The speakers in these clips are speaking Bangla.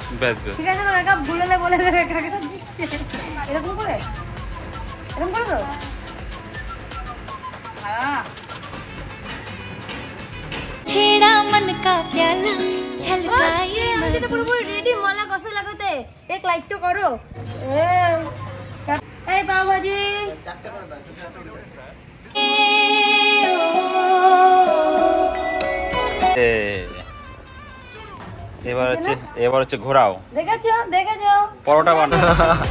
ঠিক আছে তো কাকা বলে দেবে কাকা দিচ্ছে এরকম করে তো হ্যাঁ छेड़ा मन का प्याला छलकाए मैं तो पूरा रेडी मला कैसे लगते एक लाइक तो करो ए पाव भाजी এবার হচ্ছে ঘোরাও দেখেছো পরোটা বানাও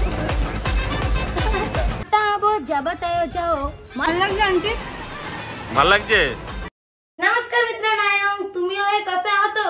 তাবো জবতায় যাও ভাল লাগছে আন্টি ভাল লাগছে नमस्कार मित्रांनो तुमिও হে কসে আছো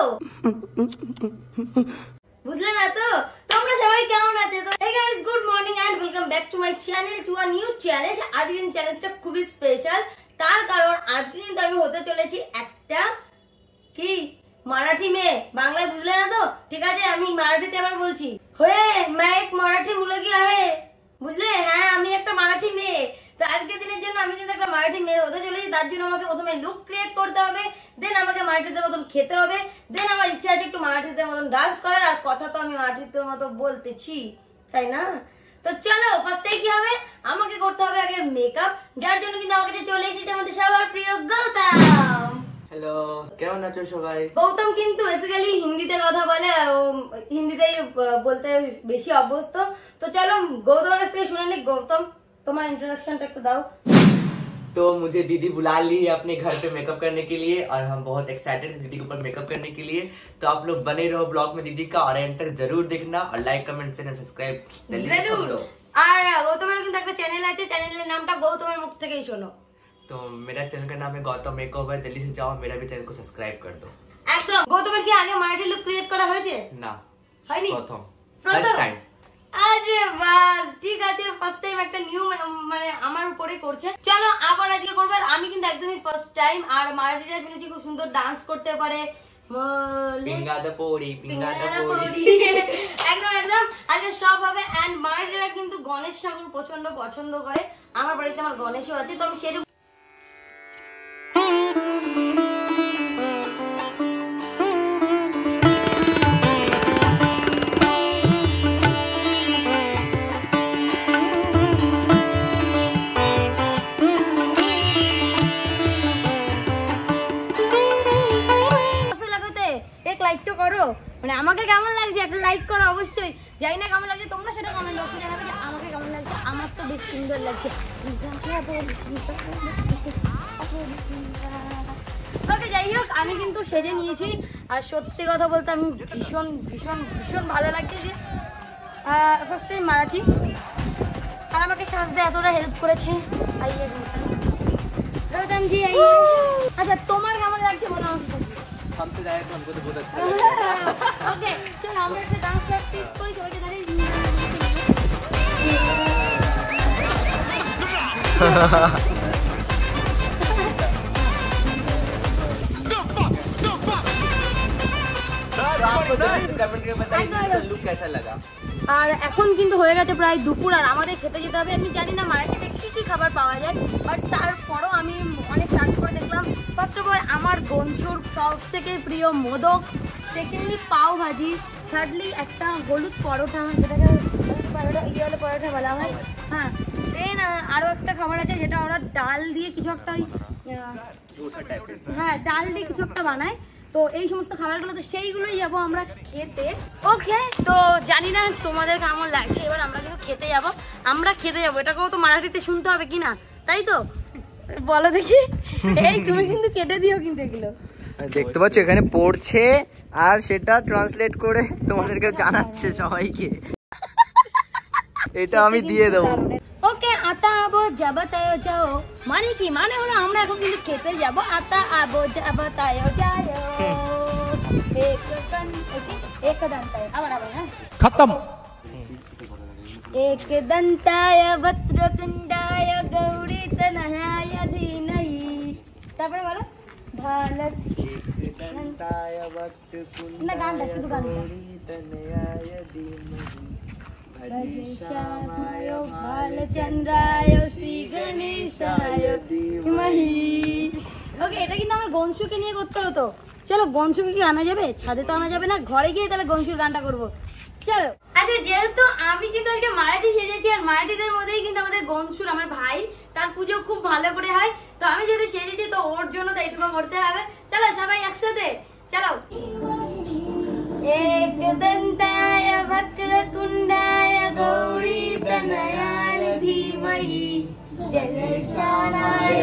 বুঝলে না তো তোমরা সবাই কেমন আছো তো hey guys good morning and welcome back to my channel to a new challenge আজকের চ্যালেঞ্জটা খুবই স্পেশাল তার কারণ আজকে কিন্তু আমি হতে চলেছি একটা কি মারাঠি মেয়ে বাংলায় বুঝলে না তো ঠিক আছে আমি মারাঠিতে আবার বলছি হয়ে मैं एक मराठी मुलगी आहे বুঝলে হ্যাঁ আমি একটা মারাঠি মেয়ে তো আজকের দিনের জন্য আমি কিন্তু একটা মারাঠি মেয়ে হতে চলেছি তার জন্য আমাকে প্রথমে লুক ক্রিয়েট করতে হবে দেন আমাকে মারাঠিতে মতন খেতে হবে দেন আমার ইচ্ছা আছে একটু মারাঠিতে মতন ডান্স করার আর কথা তো আমি মারাঠিতে মতো বলতেছি তাই না তো চলো ফার্স্টে কি হবে আমাকে করতে হবে আগে মেকআপ যার জন্য কিন্তু আমার কাছে চলে এসেছে আমাদের সবার প্রিয় গৌতম হ্যালো কেমন আছো সবাই গৌতম কিন্তু বেসিক্যালি হিন্দিতে কথা বলে আর হিন্দিতেই বলতে বেশি অভ্যস্ত তো চলো গৌতমের কাছ থেকে শুনে নি গৌতম तुम्हारा इंट्रोडक्शन तक दाओ तो मुझे दीदी बुला ली है अपने घर पे मेकअप करने के लिए और हम बहुत एक्साइटेड हैं दीदी के ऊपर मेकअप करने के लिए तो आप लोग बने रहो ब्लॉग में दीदी का और एंड तक जरूर देखना और लाइक कमेंट शेयर सब्सक्राइब जरूर আর গৌতমের কিন্তু একটা চ্যানেল আছে চ্যানেলের নামটা গৌতমের মুখ থেকেই শোনো तो मेरा चैनल का नाम है गौतम मेकओवर जल्दी से जाओ मेरा भी चैनल को सब्सक्राइब कर दो একদম গৌতমের কি আগে মারাঠি লুক ক্রিয়েট করা হয়েছে না হয়নি প্রথম ফার্স্ট টাইম আরে বাস ঠিক আছে ফার্স্ট টাইম একটা নিউ মানে আমার উপরে করছে চলো আবার আজকে করব আর আমি কিন্তু একদমই ফার্স্ট টাইম আর মারাঠিটা শুনেছি খুব সুন্দর ডান্স করতে পারে পিঙ্গাদা পড়ি একদম আজকে সব হবে এন্ড মারাঠিরা কিন্তু গণেশ ঠাকুর প্রচন্ড পছন্দ করে আমার বাড়িতে আমার গণেশও আছে তো আমি সেটা মানে আমাকে কেমন লাগছে একটা লাইক করো অবশ্যই জানি না কেমন লাগছে তোমরা সেটা কমেন্ট বক্সে জানাবে যে আমাকে কেমন লাগছে আমার তো বেশ সুন্দর লাগছে ওকে যাই হোক আমি কিন্তু সেজে নিয়েছি আর সত্যি কথা বলতে আমি ভীষণ ভীষণ ভীষণ ভালো লাগছে যে ফার্স্ট টাইম মারাঠি আর আমাকে সাজতে এতটা হেল্প করেছে আইয়ে গৌতম জি আইয়ে আচ্ছা তোমার কেমন লাগছে বলো আমাকে हमसे जाए तो हमको तो बहुत अच्छा ओके चलो আমরা একটা ডান্স প্র্যাকটিস করি সবাইকে দাঁড়িয়ে लुक कैसा लगा আর এখন কিন্তু হয়ে গেছে প্রায় দুপুর আর আমাদের খেতে যেতে হবে আমি জানি না মার্কেটে কি কি খাবার পাওয়া যায় বাট তারপরও আমি অনেক সার্চ করে দেখলাম ফার্স্ট অফ অল আমার গনসুর সব থেকে প্রিয় মোদক সেকেন্ডলি পাও ভাজি থার্ডলি একটা হলুদ পরোটা যেটাকে পরোটা ইয়েলো পরোটা বলা হয় হ্যাঁ দেন আরও একটা খাবার আছে যেটা ওরা ডাল দিয়ে কিছু একটা হ্যাঁ ডাল দিয়ে কিছু একটা বানায় তো এই সমস্ত খাবারগুলো তো সেইগুলোই যাবো আমরা খেতে ওকে তো জানি না তোমাদের কেমন লাগছে এবার আমরা কিন্তু খেতে যাবো এটাকেও তো মারাঠিতে শুনতে হবে কি না তাই তো বলো দেখি এই তুমি কিন্তু কেটে দিও কিন্তু এগুলো দেখতে পাচ্ছ এখানে পড়ছে আর সেটা ট্রান্সলেট করে তোমাদেরকে জানাচ্ছে সবাইকে এটা আমি দিয়ে দেবো ওকে আতা আবো যাবতায় যাও মানে কি মানে হলো আমরা এখন কিন্তু খেতে যাব আতা আবো যাবতায় যাও एक दंताय আবার হ্যাঁ খতম एक दंताय वक्त्रतुंडाय गौरी तनयाय धीमहि তারপরে বলো ভালত दंताय वक्त्रतुंडाय না গানটা শুধু গানটা गौरी तनयाय धीमहि श्यामाय भालचंद्राय श्री गणेशाय धीमहि ওকে এটা কিন্তু আমার গনসুকে নিয়ে করতে হতো চলো গনসুকে কি আনা যাবে ছাদে তো আনা যাবে না ঘরে গিয়ে তাহলে গনসুর গানটা করবো চলো। আচ্ছা, যেহেতু আমি কিন্তু আজকে মারাঠি সেজেছি, আর মারাঠিদের মধ্যেই কিন্তু আমাদের গনসুর আমার ভাই, তার পুজো খুব ভালো করে হয়, তো আমি যেহেতু সেজেছি তো ওর জন্য তো এইটুকু করতে হবে। চলো সবাই একসাথে চলো। एकदन्ताय वक्रतुण्डाय गौरीतनयाय धीमहि जगदीशाय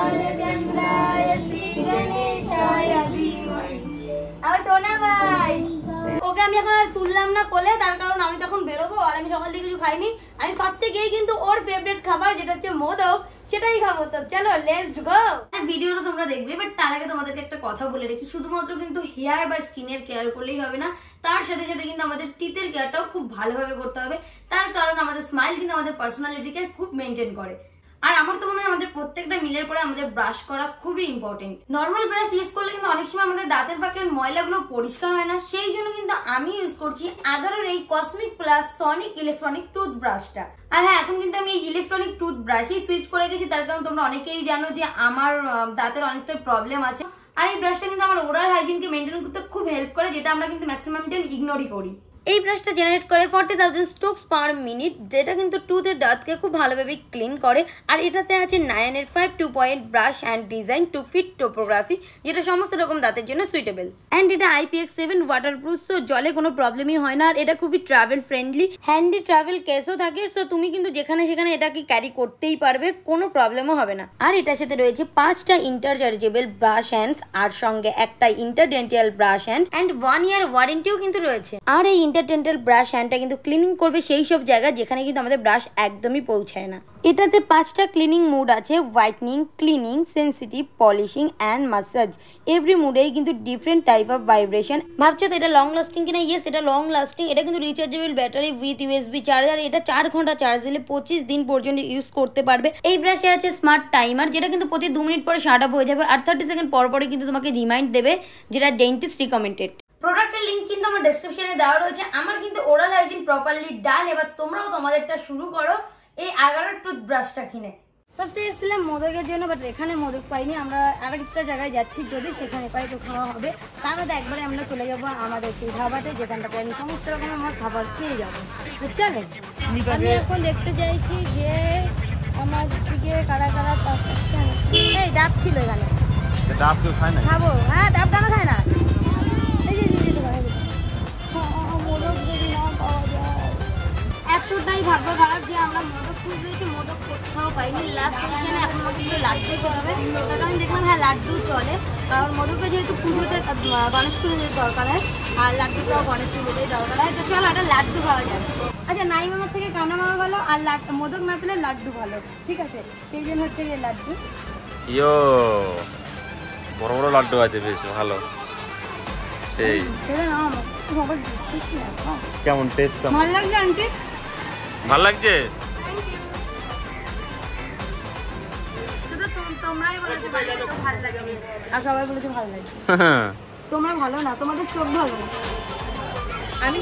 बालचन्द्राय श्रीगणेशाय धीमहि। আমার সোনা ভাই, ওকে আমি এখন আর তুললাম না কোলে, তার কারণ আমি তখন বেরোবো আর আমি সকাল থেকে কিছু খাইনি। আমি ফার্স্টে গিয়ে কিন্তু ওর ফেভারিট খাবার যেটা হচ্ছে মোদক সেটাই খাবো। তো চলো লেটস গো। ভিডিও তো তোমরা দেখবে, বাট তার আগে তোমাদেরকে একটা কথা বলে রাখি, শুধুমাত্র কিন্তু হেয়ার বা স্কিনের কেয়ার করলেই হবে না, তার সাথে সাথে কিন্তু আমাদের টিথের কেয়ারটাও খুব ভালোভাবে করতে হবে। তার কারণ আমাদের স্মাইল কিন্তু আমাদের পার্সোনালিটিকে খুব মেনটেন করে। আর আমার তো মনে হয় আমাদের প্রত্যেকটা মিলের পরে আমাদের ব্রাশ করা খুবই ইম্পর্টেন্ট। নর্মাল ব্রাশ ইউজ করলে কিন্তু অনেক সময় আমাদের দাঁতের ফাঁকের ময়লাগুলো পরিষ্কার হয় না, সেই জন্য কিন্তু আমি ইউজ করছি আদারের এই কসমিক প্লাস সনিক ইলেকট্রনিক টুথব্রাশটা। আর হ্যাঁ, এখন কিন্তু আমি এই ইলেকট্রনিক টুথব্রাশই সুইচ করে গেছি, তার কারণ তোমরা অনেকেই জানো যে আমার দাঁতের অনেকটা প্রবলেম আছে। আর এই ব্রাশটা কিন্তু আমার ওরাল হাইজিনকে মেনটেন করতে খুব হেল্প করে, যেটা আমরা কিন্তু ম্যাক্সিমাম টাইম ইগনোরই করি। এই ব্রাশটা জেনারেট করে 40,000 স্ট্রোকস পার মিনিট, যেটা কিন্তু টুথের ডার্টকে খুব ভালোভাবে ক্লিন করে। আর এটাতে আছে 9-এর 5 2-point brush and design to fit topography, যেটা সমস্ত রকম দাঁতের জন্য সুইটেবল। অ্যান্ড এটা IPX7 ওয়াটারপ্রুফ, সো জলে কোনো প্রবলেমই হয় না। আর এটা খুবই ট্রাভেল ফ্রেন্ডলি, হ্যান্ডি ট্রাভেল কেসও থাকে, সো তুমি কিন্তু যেখানে সেখানে এটাকে ক্যারি করতেই পারবে, কোনো প্রবলেমও হবে না। আর এটার সাথে রয়েছে 5টা ইন্টারচার্জেবল ব্রাশ হ্যান্ডস, আর সঙ্গে একটা interdental brush hand and 1 year ওয়ারেন্টিও কিন্তু রয়েছে। আর এই ইন্টারডেন্টাল ব্রাশ হ্যান্ডটা কিন্তু ক্লিনিং করবে সেই সব জায়গা যেখানে কিন্তু আমাদের ব্রাশ একদমই পৌঁছায় না। এটাতে 5টা ক্লিনিং মুড আছে: whitening, cleaning, sensitive, polishing and massage. Every মুডেই কিন্তু ডিফারেন্ট টাইপ অফ ভাইব্রেশন। ভাবছো তো এটা লং লাস্টিং কিনা? ইয়েস, এটা লং লাস্টিং। এটা কিন্তু rechargeable battery with USB charger. এটা 4 ঘন্টা চার্জ দিলে 25 দিন পর্যন্ত ইউজ করতে পারবে। এই ব্রাশে আছে স্মার্ট টাইমার, যেটা কিন্তু প্রতি 2 মিনিট পরে শাট আপ হয়ে যাবে, আর 30 সেকেন্ড পর পরে কিন্তু তোমাকে রিমাইন্ড দেবে, যেটা ডেন্টিস্ট রিকমেন্ডেড। প্রোডাক্টের লিংক কিন্তু আমার ডেসক্রিপশনে দেওয়া রয়েছে। আমার কিন্তু ওরাল হাইজিন প্রপারলি ডান। এবার তোমরাও তোমাদেরটা শুরু করো এই 11 টুথব্রাশটা কিনে। ফার্স্টে এসেছিলাম মোদকের জন্য, বাট এখানে মোদক পাইনি। আমরা আরেকটা জায়গায় যাচ্ছি, যদি সেখানে পাই তো খাওয়া হবে। তার মধ্যে একবারে আমরা চলে যাবো আমাদের সেই ধাবাতে, যেখানটাতে আমি সমস্ত রকম আমার খাবার খেয়ে যাবো। বুঝছেন? আমি এখন দেখতে চাইছি যে আমার দিকে কারা কারা এই ডাব ছিল এখানে। ডাব কেউ খায় না? খাবো। হ্যাঁ, ডাব কেন খায় না? এতটাই ভাগ্য খারাপ যে আমরা মোদক খুঁজেছি, মোদক কোথাও পাইনি। লাস্ট পজিশনে এখন কিন্তু লাড্ডু করবে, তার কারণ দেখলাম হ্যাঁ লাড্ডু চলে, কারণ মোদকটা যেহেতু পুজোতে গণেশ পুজোতে দরকার হয়, আর লাড্ডুটাও গণেশ পুজোতেই দরকার হয়। তো চলো একটা লাড্ডু খাওয়া যায়। আচ্ছা, নাই মামার থেকে কানা মামা ভালো, আর মোদক না পেলে লাড্ডু ভালো, ঠিক আছে? সেই জন্য হচ্ছে গিয়ে লাড্ডু। ইয়ো, বড় বড় লাড্ডু আছে, বেশ ভালো। সেই কেমন টেস্ট? ভালো লাগছে আন্টি? ভালো লাগছে? তোমরাই বলেছো ভালো লাগে, আর সবাই বলেছে ভালো লাগছে। তোমরা ভালো না, তোমাদের চোখ ভালো না। আমি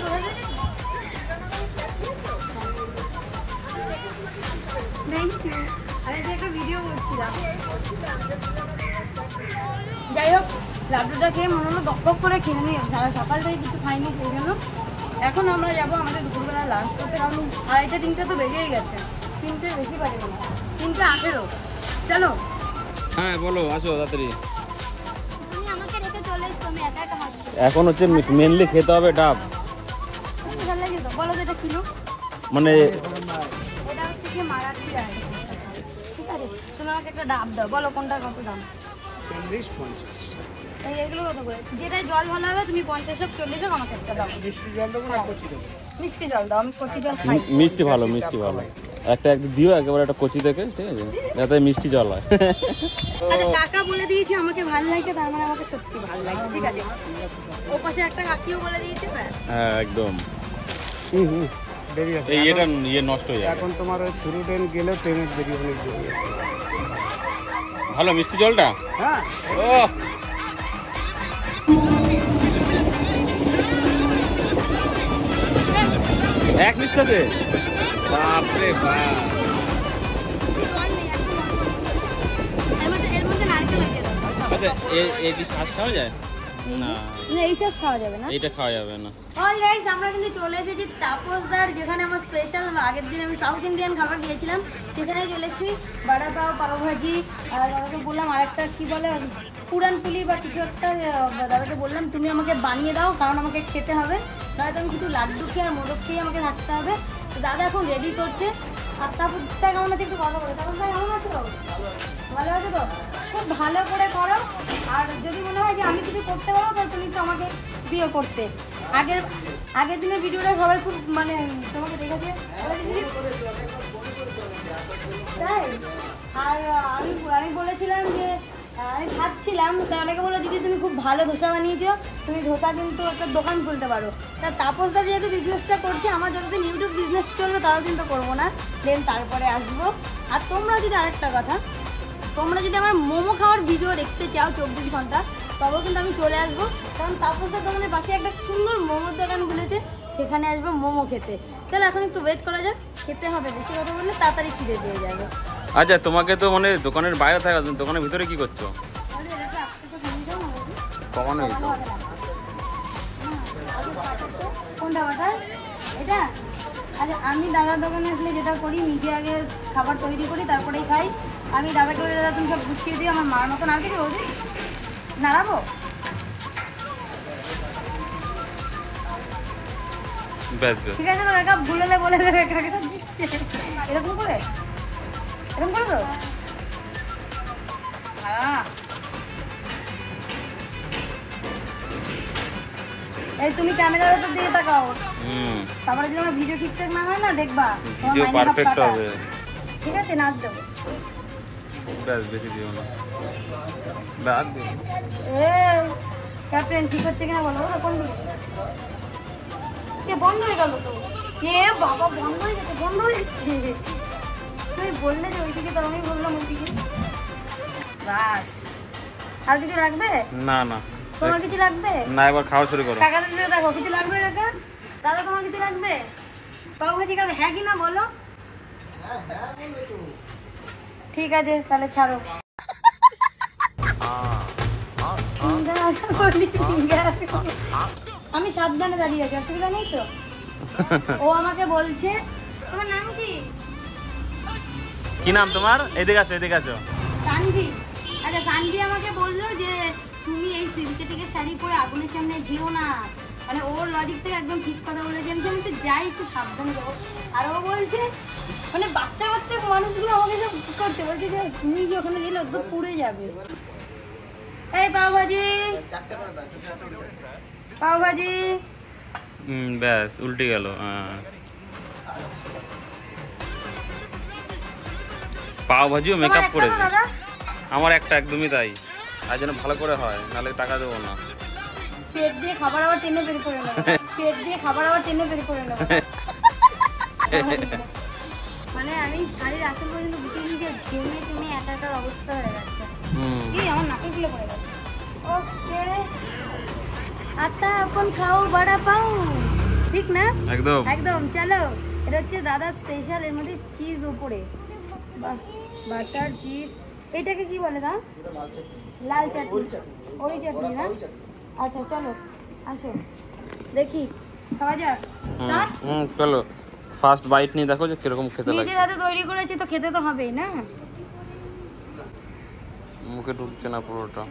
আমি যে একটা ভিডিও করছিলাম, যাই হোক লাড্ডুটা খেয়ে মনে হলো বক বক করে খেয়ে নিই। সারা সকাল থেকে কিছু খাইনি, সেই জন্য এখন আমরা যাবো আমাদের দুপুরবেলা লাঞ্চ করতে। কারণ 2:30-3টে তো বেজেই গেছে, 3টে বেশি বাজে না, 3:18। চলো। হ্যাঁ বলো, আসো তাড়াতাড়ি। তুমি আমাকে রেখে চলে এসো, আমি একা একা হাঁটছি। এখন হচ্ছে মেনলি খেতে হবে ডাব। ভালো লাগে তো? বলো তো এটা কিলো? মানে এটা হচ্ছে কি মারাঠি রায়, ঠিক আছে? তুমি আমাকে একটা ডাব দাও, বলো কোনটা কত দাম? 40-50। এগুলো কত করে? যেটা জল ভালো হবে তুমি 50 হোক 40 হোক আমাকে একটা দাও। মিষ্টি জল দেবো না কচি দেবো? মিষ্টি জল দাও, আমি কচি জল খাই। মিষ্টি ভালো, মিষ্টি ভালো। একটা দিও একেবারে, একটা কচি দেখে, ঠিক আছে, যাতে মিষ্টি জল হয়। আচ্ছা, কাকা বলে দিয়েছে আমাকে ভালো লাগছে, তার মানে আমাকে সত্যি ভালো লাগছে, ঠিক আছে? ও পাশে একটা কাকিও বলে দিয়েছে। হ্যাঁ একদম। দেরি আছে এই এটা ইয়ে নষ্ট হয়ে যাবে। এখন তোমার ওই থ্রু ট্রেন গেলেও ট্রেনের দেরি অনেক দেরি আছে। ভালো মিষ্টি জলটা। হ্যাঁ ও এক নিঃশ্বাসে, বাপরে বাপ। এর মধ্যে নারকেল আছে। আচ্ছা, এ কি শ্বাস খাওয়া যায়? না এই সস খাওয়া যাবে না? এইটা খাওয়া যাবে না। অল গাইস, আমরা কিন্তু চলে এসেছি তাপসদার, যেখানে আমার স্পেশাল আগের দিন আমি সাউথ ইন্ডিয়ান খাবার দিয়েছিলাম, সেখানে চলে এসেছি। বড়া পাও, পাও ভাজি, আর দাদাকে বললাম আরেকটা কি বলে পুরান পুলি বা কিছু একটা, দাদাকে বললাম তুমি আমাকে বানিয়ে দাও, কারণ আমাকে খেতে হবে, নয়তো আমি শুধু লাড্ডু খেয়ে আর মোদক খেয়ে আমাকে থাকতে হবে। তো দাদা এখন রেডি করছে। আর তাপসটা কেমন আছে একটু কথা বলো। তাপসটা কেমন আছে তো? ভালো আছে তো? খুব ভালো করে করো। আর যদি মনে হয় যে আমি কিছু করতে পারবো, তাহলে তুমি তো আমাকে বিয়ে করতে। আগের দিনের ভিডিওটা সবাই খুব মানে তোমাকে দেখেছে, তাই। আর আমি বলেছিলাম যে আমি ভাবছিলাম, তাই অনেকে বললো দিদি তুমি খুব ভালো ধোসা বানিয়েছো, তুমি ধোসা কিন্তু একটা দোকান খুলতে পারো। তা তাপসদা যেহেতু বিজনেসটা করছে, আমার যতদিন ইউটিউব বিজনেস চলবে ততদিন তো করবো না, দেন তারপরে আসবো। আর তোমরা যদি আরেকটা কথা, তোমরা যদি আমার মোমো খাওয়ার ভিডিও দেখতে চাও 24 ঘন্টা, তবেও কিন্তু আমি চলে আসবো, কারণ তাপসদার দোকানের পাশে একটা সুন্দর মোমোর দোকান খুলেছে, সেখানে আসবো মোমো খেতে। তাহলে এখন একটু ওয়েট করা যাক, খেতে হবে, বেশি কথা বললে তাড়াতাড়ি খিদে দিয়ে যাবে। আচ্ছা, তোমাকে তো মানে দোকানের বাইরে থাকা, দোকানের ভিতরে কি করছো? কমানো হইতো কোনটা বাটার? এটা? আচ্ছা, আমি দাদার দোকানে আসলে যেটা করি, নিজে আগে খাবার তৈরি করি, তারপরেই খাই। আমি দাদাকে বলি দাদা তুমি সব গুছিয়ে দিই, আমার মার মতন আর কিছু বলছি নাড়াবো। ঠিক আছে, তো একা ভুললে বলে দেবে কাকে দিচ্ছে, এরকম করে তো। হ্যাঁ, এই তুমি ক্যামেরার উপর দিয়ে তাকাও, তারপরে যদি আমার ভিডিও ঠিকঠাক না হয় না, দেখবা ভিডিও পারফেক্ট হবে। ঠিক আছে, নাচ দেবো। ব্যাস, বেশি দিও না, বাদ দিও। এই ক্যাপ্টেন ঠিক হচ্ছে কিনা বলো। কোন দিকে? কে বন্ধ হয়ে গেল তো? এ বাবা, বন্ধ হয়ে গেছে, বন্ধ হয়ে যাচ্ছে। তুমি বললে যে ওইদিকে, তো আমি বললাম ওইদিকে। বাস, আর কিছু লাগবে? না না, তোমার কিছু লাগবে না, এবার খাওয়া শুরু করো। টাকা দিতে দেখো, কিছু লাগবে কাকা? দাদা তোমার কিছু লাগবে? পাও ভাজি খাবে? হ্যাঁ কি না বলো। ঠিক আছে, তাহলে ছাড়ো। আমি সাবধানে দাঁড়িয়ে আছি, অসুবিধা নেই তো? ও আমাকে বলছে, তোমার নাম কি? কি নাম তোমার? এদিকে আসো, এদিকে আসো। সানভি। আচ্ছা, সানভি আমাকে বললো যে তুমি এই সিনথেটিকের শাড়ি পরে আগুনের সামনে যেও না, মানে ওর লজিক থেকে একদম ঠিক কথা বলেছে। আমি তো যাই, একটু সাবধানে যাবো। আর ও বলছে মানে বাচ্চা মানুষগুলো আমাকে সব করতে বলছে যে তুমি কি ওখানে গেলে তো পুড়ে যাবে। এই পাওভাজি, পাওভাজি। ব্যাস, উল্টে গেল। পাও ভাজিও মেকআপ করেছে। আমার একটা একদমই তাই, আর যেন ভালো করে হয়, নাহলে টাকা দেবো না। পেট দিয়ে খাবার আবার টেনে বের করে নেবো, পেট দিয়ে খাবার আবার টেনে বের করে নেবো। মানে আমি শাড়ির আসল পর্যন্ত বুঝে নিয়ে ঘেমে টেনে একাকার অবস্থা হয়ে যাচ্ছে। কি আমার নাকেগুলো পড়ে গেছে। ওকে, আচ্ছা এখন খাও বড়া পাও, ঠিক না? একদম একদম। চলো, এটা হচ্ছে দাদা স্পেশাল, এর মধ্যে চিজ উপরে, বাহ, বাটার চিজ। এটাকে কি বলে দা? লাল চাটনি। ওই চাটনি না? আচ্ছা চলো, আসো দেখি, খাওয়া যাক। চলো, ফার্স্ট বাইট নিয়ে দেখো যে কিরকম খেতে লাগে। নিজের হাতে তৈরি করেছি তো খেতে তো হবেই না। মুখে ঢুকছে না পুরোটা।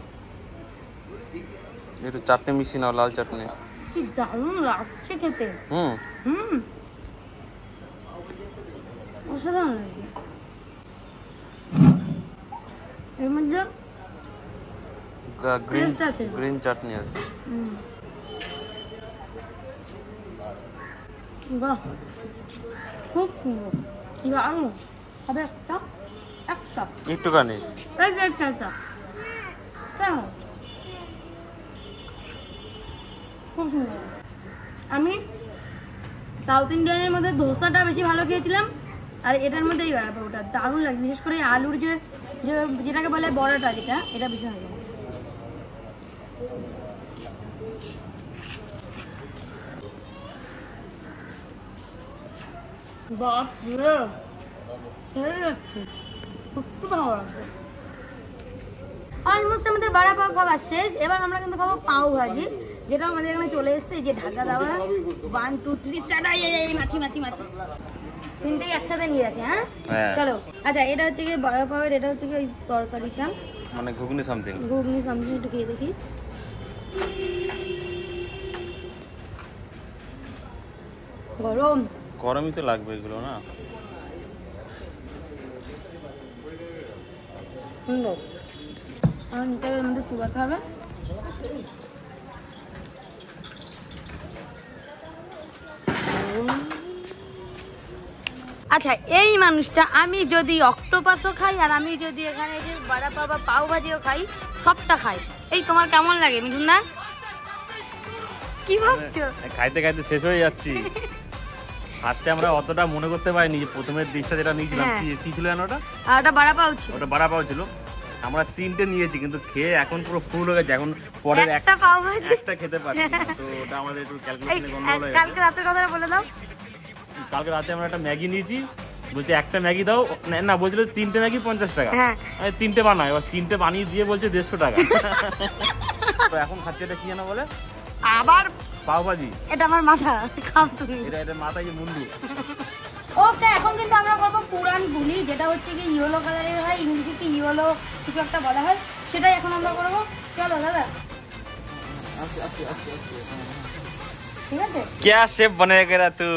একটু চাটনি মিশিয়ে নাও, লাল চাটনি। কি দারুণ লাগছে খেতে। অসাধারণ লাগে। এর মধ্যে গ্রিন চাটনি আছে। বাহ, খুব সুন্দর, দারুণ। হবে একটা একটা একটুখানি, খুব সুন্দর। আমি সাউথ ইন্ডিয়ানের মধ্যে ধোসাটা বেশি ভালো খেয়েছিলাম, আর এটার মধ্যেই ওটা দারুণ লাগে। বিশেষ করে আলুর যেটাকে বলে বড়াটা, যেটা এটা বেশি ভালো লাগে। বাপ রে, খুব ভালো লাগছে। অলমোস্ট আমাদের বাড়া পাও খাওয়া শেষ। এবার আমরা কিন্তু খাবো পাও ভাজি, যেটা আমাদের এখানে চলে এসছে। যে ঢাকা দেওয়া 1 2 3 স্টার্ট। এই মাছি মাছি মাছি তিনটেই একসাথে নিয়ে রাখে। হ্যাঁ চলো। আচ্ছা এটা হচ্ছে কি বাড়া পাওয়ের, এটা হচ্ছে কি ওই তরকারিটা মানে ঘুগনি সামথিং একটু খেয়ে দেখি। গরমই তো লাগবে এগুলো না। আমাদের চুবাতে হবে। আচ্ছা এই মানুষটা, আমি যদি অক্টোপাসও খাই আর আমি যদি এখানে যে বাড়া পাও বা পাও ভাজিও খাই, সবটা খাই। এই তোমার কেমন লাগে মিঠুন দা? কি ভাবছো? খাইতে খাইতে শেষ হয়ে যাচ্ছি। ফার্স্টে আমরা অতটা মনে করতে পারিনি যে প্রথমের ডিশটা যেটা নিয়েছিলাম কি ছিল জানো ওটা? ওটা বাড়া পাও ছিল। ওটা বাড়া পাও ছিল। আমরা 3টে নিয়েছি কিন্তু খেয়ে এখন পুরো ফুল হয়ে গেছে। এখন পরের একটা পাও ভাজি একটা খেতে পারছি না। তো ওটা আমাদের একটু ক্যালকুলেশনে গন্ডগোল হয়ে গেছে। কালকে রাতের কথাটা বলে দাও। কালকে রাতে আমরা একটা ম্যাগি নিয়েছি, বলছে একটা ম্যাগি দাও, না বলছিল 3টে ম্যাগি 50 টাকা। আমি 3টে বানাই, এবার 3টে বানিয়ে দিয়ে বলছে 150 টাকা। তো এখন খাচ্ছে এটা কি জানো বলে? আবার পাও ভাজি। এটা আমার মাথা, খাও তুমি। এটা মাথায় মুন্ডু। ওকে এখন কিন্তু আমরা করবো পুরান পুলি, যেটা হচ্ছে কি ইয়েলো কালারের হয়, ইংলিশে কি ইয়েলো কিছু একটা বলা হয়, সেটাই এখন আমরা করবো। চলো দাদা ঠিক আছে। क्या शेफ बनेगा तू?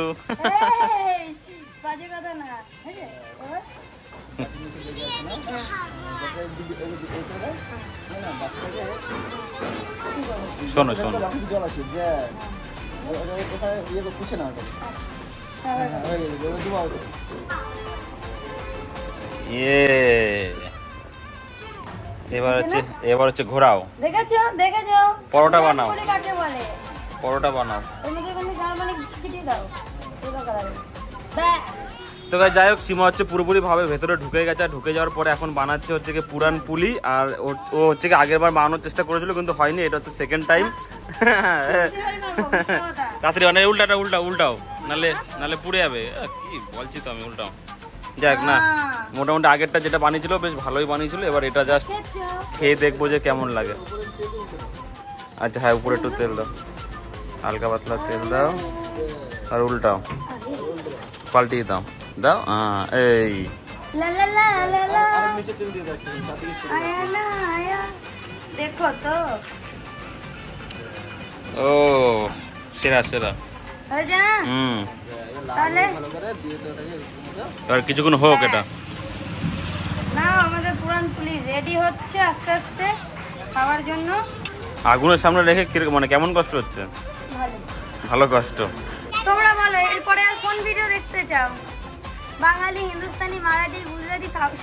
বাজে কথা না। শোনো শোনো, এবার হচ্ছে ঘোরাও। দেখেছো দেখেছো, পরোটা বানাও, কাকে বলে পরোটা বানাও। ছিটিয়ে দাও ব্যাস। তো যাই হোক, সীমা হচ্ছে পুরোপুরি ভাবে ভেতরে ঢুকে গেছে। আর ঢুকে যাওয়ার পরে এখন বানাচ্ছে হচ্ছে কি পুরান পুলি। আর ও হচ্ছে কি আগের বার বানানোর চেষ্টা করেছিল কিন্তু হয়নি, এটা হচ্ছে সেকেন্ড টাইম। তাড়াতাড়ি অনেক উল্টাও নালে পুড়ে যাবে। কি বলছি তো আমি, উল্টাও। যাক না, মোটামুটি আগেরটা যেটা বানিয়েছিল বেশ ভালোই বানিয়েছিল। এবার এটা জাস্ট খেয়ে দেখবো যে কেমন লাগে। আচ্ছা হ্যাঁ, উপরে একটু তেল দাও, হালকা পাতলা তেল দাও আর উল্টাও, পাল্টিয়ে দাও দাও। এই দেখো তো, ও সেরা সেরা। তাহলে আর কিছুক্ষণ হোক এটা। না আমাদের পুরান পুলি রেডি হচ্ছে আস্তে আস্তে খাওয়ার জন্য। আগুনের সামনে রেখে মানে কেমন কষ্ট হচ্ছে? ভালো কষ্ট। তোমরা বলো এরপরে আর কোন ভিডিও দেখতে চাও? বাঙালি, হিন্দুস্তানি, মারাঠি, গুজরাটি,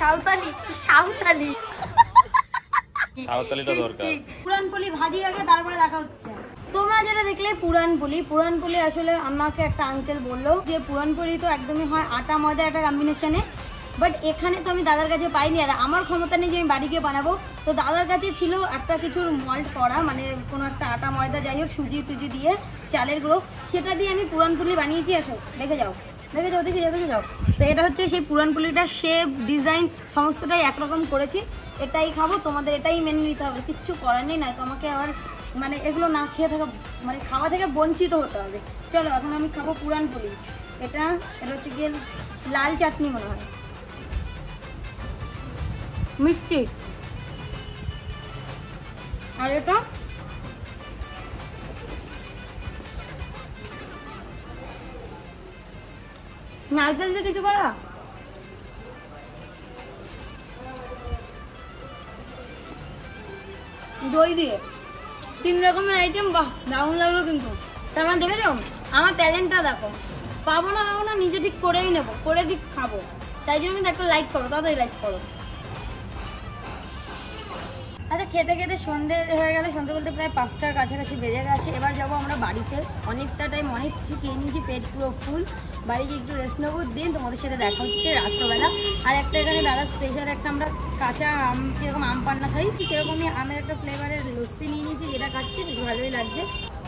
সাঁওতালিটা দরকার। পুরান পুলি ভাজি আগে, তারপরে দেখা হচ্ছে। তোমরা যেটা দেখলে পুরান পুলি আসলে আমাকে একটা আঙ্কেল বললো যে পুরান পুলি তো একদমই হয় আটা ময়দা একটা কম্বিনেশনে, বাট এখানে তো আমি দাদার কাছে পাইনি। আর আমার ক্ষমতা নেই যে আমি বাড়ি গিয়ে বানাবো। তো দাদার কাছে ছিল একটা কিছুর মল্ট করা, মানে কোনো একটা আটা ময়দা যাই হোক সুজি টুজি দিয়ে চালের গুঁড়ো, সেটা দিয়ে আমি পুরান পুলি বানিয়েছি। আসো দেখে যাও। তো এটা হচ্ছে সেই পুরান পুলিটা, শেপ ডিজাইন সমস্তটাই একরকম করেছি। এটাই খাবো, তোমাদের এটাই মেনে নিতে হবে, কিচ্ছু করার নেই। না তোমাকে আবার মানে এগুলো না খেয়ে থাকা, মানে খাওয়া থেকে বঞ্চিত হতে হবে। চলো এখন আমি খাবো পুরান পুলি। এটা হচ্ছে গিয়ে লাল চাটনি মনে হয়, মিষ্টি। আর এটা নারকেল দিয়ে কিছু করা, দই দিয়ে 3 রকমের আইটেম। বাহ, দারুণ লাগলো কিন্তু। তার মানে দেখেছো আমার ট্যালেন্টটা দেখো। পাবো না নিজে ঠিক করেই নেবো, করে ঠিক খাবো। তাই জন্য কিন্তু একটা লাইক করো, তাড়াতাড়ি লাইক করো। আচ্ছা খেতে খেতে সন্ধে হয়ে গেলে, সন্ধে বলতে প্রায় 5টার কাছাকাছি বেজে গেছে। এবার যাবো আমরা বাড়িতে। অনেকটা টাইম অনেক কিছু খেয়ে নিয়েছি, পেট পুরো ফুল। বাড়ি গিয়ে একটু রেস্ট নেবো, দিন তোমাদের সাথে দেখা হচ্ছে রাত্রবেলা। আর একটা এখানে দাদা স্পেশাল একটা আমরা কাঁচা আম, যেরকম আম পান্না খাই সেরকমই আমের একটা ফ্লেভারের লস্যি নিয়ে নিয়েছি, যেটা খাচ্ছি বেশ ভালোই লাগছে।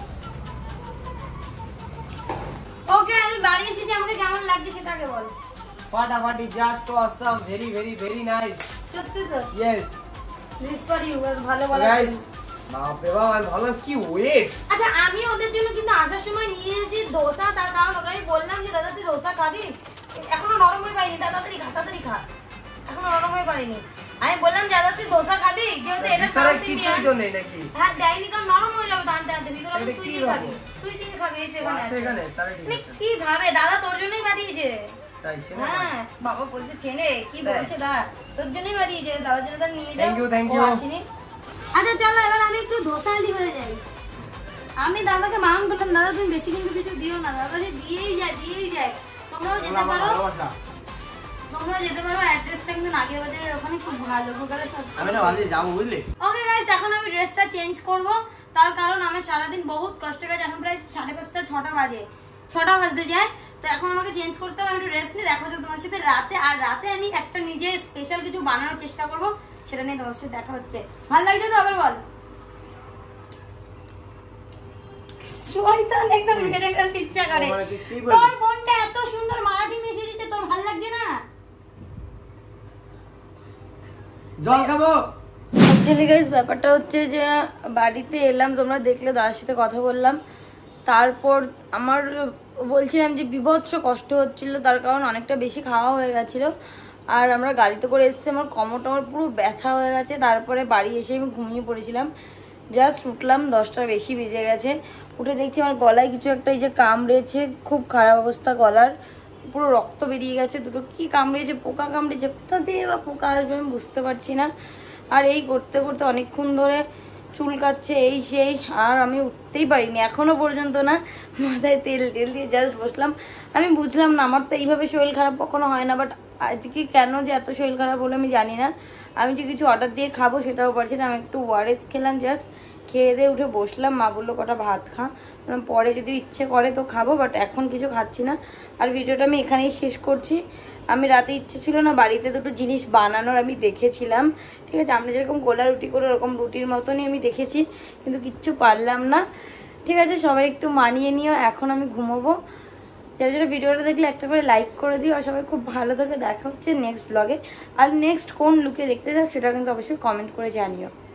ওকে আমি বাড়ি এসেছি, আমাকে কেমন লাগছে সেটা আগে বল। ফাটাফাটি, just awesome, very very very nice. সত্যি তো? ইয়েস। দিস ফর ইউ ভালো বলা। বাপ রে বাপ, ভালো কি ওয়েট। আচ্ছা আমি ওদের জন্য কিন্তু আসার সময় নিয়ে এসেছি দোসা, তার কারণ ওকে আমি বললাম যে দাদা তুই দোসা খাবি, এখনো নরম হয়ে পাইনি, তাড়াতাড়ি খা, এখনো নরম হয়ে পারিনি। আমি বললাম দাদা তুই দোসা খাবি, যেহেতু এটা কিছুই তো নেই নাকি? হ্যাঁ দেয়নি, কারণ নরম হয়ে যাবে টানতে টানতে, ভিতরে তুই দিয়ে খাবি, এই সেখানে কি ভাবে দাদা তোর জন্যই পাঠিয়েছে। হ্যাঁ বাবা বলছে চেনে কি বলছে, দাদা তোর জন্যই পাঠিয়েছে, দাদার জন্য তার নিয়ে যাও। Thank you. আচ্ছা চলো এবার আমি একটু দোসালি হয়ে যাই। আমি দাদাকে বারণ করলাম দাদা তুমি বেশি কিন্তু কিছু দিও না, দাদা যে দিয়েই যায়। তোমরাও যেতে পারো, অ্যাড্রেসটা কিন্তু নাগিয়া বাজারের ওখানে খুব ভালো, গুগলে সার্চ আমি না বাজে যাবো বুঝলি। ওকে গাইস এখন আমি ড্রেসটা চেঞ্জ করব, তার কারণ আমি সারাদিন বহুত কষ্ট করে, এখন প্রায় 5:30 6টা বাজে, 6টা বাজতে যায়, তো এখন আমাকে চেঞ্জ করতে হবে, একটু রেস্ট নিয়ে দেখা হচ্ছে তোমার সাথে রাতে। আর রাতে আমি একটা নিজে স্পেশাল কিছু বানানোর চেষ্টা করব, সেটা নিয়ে তোমার সাথে দেখা হচ্ছে। ভালো লাগছে তো? আবার বল। শয়তান একদম মেরে ফেলতে ইচ্ছা করে। তোর বোনটা এত সুন্দর মারাঠি মিশিয়ে দিতে, তোর ভালো লাগছে না? জল খাবো। অ্যাকচুয়ালি গাইস ব্যাপারটা হচ্ছে যে বাড়িতে এলাম, তোমরা দেখলে, দাদার সাথে কথা বললাম, তারপর আমার বলছিলাম যে বিভৎস কষ্ট হচ্ছিল, তার কারণ অনেকটা বেশি খাওয়া হয়ে গেছিল, আর আমরা গাড়িতে করে এসেছি, আমার কোমর টমর পুরো ব্যথা হয়ে গেছে। তারপরে বাড়ি এসে আমি ঘুমিয়ে পড়েছিলাম, জাস্ট উঠলাম 10টার বেশি বেজে গেছে, উঠে দেখছি আমার গলায় কিছু একটা এই যে কামড়েছে, খুব খারাপ অবস্থা গলার, পুরো রক্ত বেরিয়ে গেছে, দুটো কি কামড়েছে, পোকা কামড়েছে, কোথা দিয়ে বা পোকা আসবে আমি বুঝতে পারছি না। আর এই করতে করতে অনেকক্ষণ ধরে চুল কাচ্ছে এই সেই, আর আমি উঠতেই পারিনি এখনো পর্যন্ত না, মাথায় তেল দিয়ে জাস্ট বসলাম। আমি বুঝলাম না, আমার তো এইভাবে শরীর খারাপ কখনো হয় না, বাট আজকে কেন যে এত শরীর খারাপ হলো আমি জানি না। আমি যে কিছু অর্ডার দিয়ে খাবো সেটাও পারছি না, আমি একটু ওআরএস খেলাম, জাস্ট খেয়ে দিয়ে উঠে বসলাম, মা বললো কটা ভাত খা, পরে যদি ইচ্ছে করে তো খাবো, বাট এখন কিছু খাচ্ছি না। আর ভিডিওটা আমি এখানেই শেষ করছি। আমি রাতে ইচ্ছে ছিল না বাড়িতে দুটো জিনিস বানানোর, আমি দেখেছিলাম, ঠিক আছে, আমরা যেরকম গোলা রুটি করে ওরকম রুটির মতনই আমি দেখেছি, কিন্তু কিচ্ছু পারলাম না। ঠিক আছে সবাই একটু মানিয়ে নিও, এখন আমি ঘুমোবো। যারা যারা ভিডিওটা দেখলে একটা করে লাইক করে দিও, আর সবাই খুব ভালো থাকে, দেখা হচ্ছে নেক্সট ব্লগে। আর নেক্সট কোন লুকে দেখতে চাও সেটা কিন্তু অবশ্যই কমেন্ট করে জানিও।